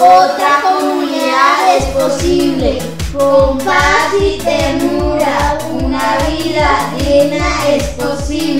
Otra comunidad es posible, con paz y ternura, una vida digna es posible.